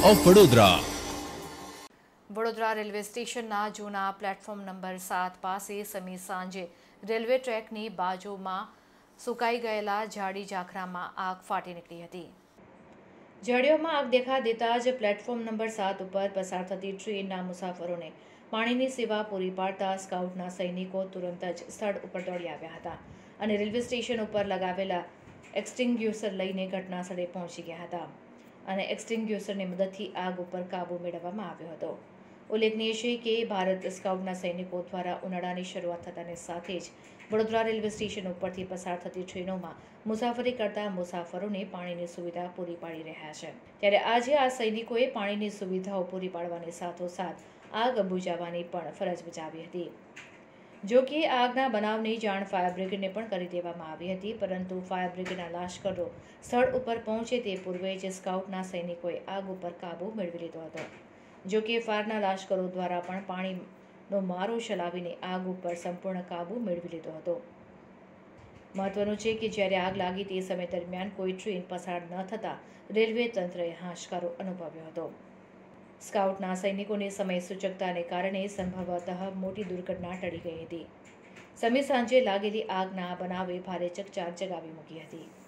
Of Vadodara. Vadodara railway સ્ટેશનના જૂના platform number 7 પાસે સમી સાંજે રેલવે ટ્રેકની બાજુમાં સુકાઈ ગયેલા ઝાડી ઝાખરામાં આગ ફાટી નીકળી હતી. ઝાડીઓમાં આગ દેખા દેતા જ પ્લેટફોર્મ નંબર 7 ઉપર પસાર થતી ટ્રેનના મુસાફરોને પાણીની સેવા પૂરી પાડતા સ્કાઉટના સૈનિકો તુરંત જ સ્થળ ઉપર દોડી આવ્યા હતા અને રેલવે સ્ટેશન ઉપર લગાવેલા એક્સટિંગ્યુશર લઈને ઘટના સ્થળે પહોંચી ગયા હતા અને એક્સટિંગ્યુશરની મદદથી આગ ઉપર કાબૂ મેળવવામાં આવ્યો હતો. ઉલ્લેખનીય છે કે ભારત સ્કાઉટના સૈનિકો દ્વારા ઉનાળાની શરૂઆત થતાની સાથે જ વડોદરા રેલવે સ્ટેશન ઉપરથી પસાર થતી ટ્રેનોમાં મુસાફરી કરતા મુસાફરોને પાણીની સુવિધા પૂરી પાડી રહ્યા છે. ત્યારે આજે આ સૈનિકોએ પાણીની સુવિધાઓ પૂરી પાડવાની સાથોસાથ આગ બુઝાવવાની પણ ફરજ બજાવી હતી. જો કે આગના બનાવની જાણ ફાયર બ્રિગેડને પણ કરી દેવામાં આવી હતી, પરંતુ ફાયર બ્રિગેડના લાશ્કરો સ્થળ ઉપર પહોંચે તે પૂર્વે જ સ્કાઉટના સૈનિકોએ આગ ઉપર કાબૂ મેળવી લીધો હતો. જો કે ફાયરના લાશ્કરો દ્વારા પણ પાણીનો મારો ચલાવીને આગ ઉપર સંપૂર્ણ કાબૂ મેળવી લીધો હતો. મહત્વનું છે કે જ્યારે આગ લાગી તે સમય દરમિયાન કોઈ ટ્રેન પસાર ન થતાં રેલવે તંત્રએ હાશકારો અનુભવ્યો હતો. સ્કાઉટના સૈનિકોની સમય સૂચકતાને કારણે સંભવતઃ મોટી દુર્ઘટના ટળી ગઈ હતી. સમી સાંજે લાગેલી આગના બનાવે ભારે ચકચાર જગાવી મૂકી હતી.